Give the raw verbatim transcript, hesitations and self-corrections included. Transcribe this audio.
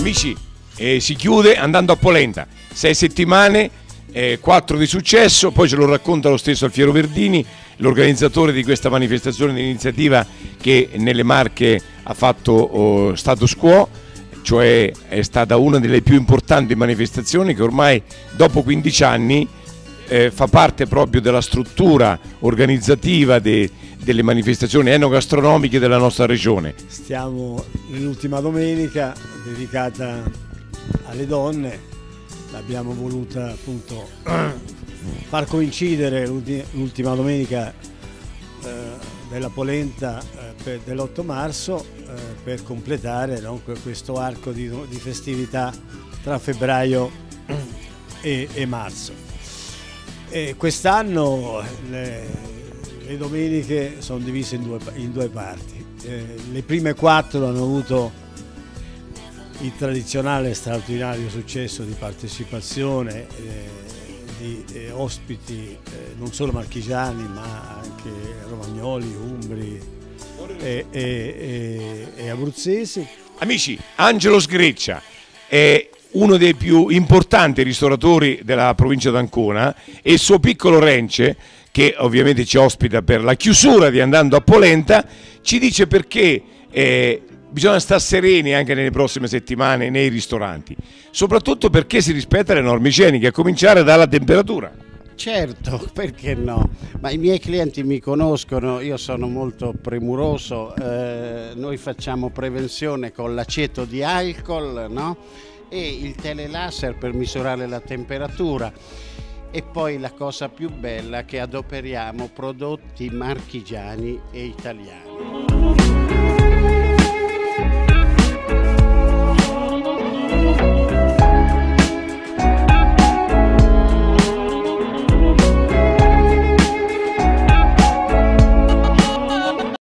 Amici, eh, si chiude andando a Polenta, sei settimane, eh, quattro di successo, poi ce lo racconta lo stesso Alfiero Verdini, l'organizzatore di questa manifestazione, l'iniziativa che nelle Marche ha fatto oh, status quo, cioè è stata una delle più importanti manifestazioni che ormai dopo quindici anni eh, fa parte proprio della struttura organizzativa de, delle manifestazioni enogastronomiche della nostra regione. Stiamo nell'ultima domenica dedicata alle donne, l'abbiamo voluta appunto far coincidere l'ultima domenica eh, della Polenta eh, dell'otto marzo eh, per completare, no, questo arco di, di festività tra febbraio e, e marzo. E quest'anno le, le domeniche sono divise in due, in due parti. Eh, le prime quattro hanno avuto il tradizionale straordinario successo di partecipazione, eh, di eh, ospiti eh, non solo marchigiani ma anche romagnoli, umbri e, e, e, e abruzzesi. Amici, Angelo Sgreccia è uno dei più importanti ristoratori della provincia d'Ancona e il suo piccolo Rence, che ovviamente ci ospita per la chiusura di Andando a Polenta, ci dice perché eh, bisogna stare sereni anche nelle prossime settimane nei ristoranti, soprattutto perché si rispettano le norme igieniche, a cominciare dalla temperatura. Certo, perché no? Ma i miei clienti mi conoscono, io sono molto premuroso, eh, noi facciamo prevenzione con l'aceto di alcol, no? E il telelaser per misurare la temperatura. E poi la cosa più bella, che adoperiamo prodotti marchigiani e italiani.